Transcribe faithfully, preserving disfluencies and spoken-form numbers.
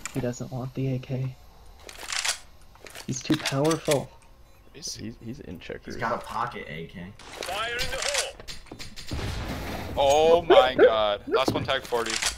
He doesn't want the A K. He's too powerful. He's, he's, he's in checkers. He's got a pocket A K. Fire in the hole! Oh my god. Last one tag forty.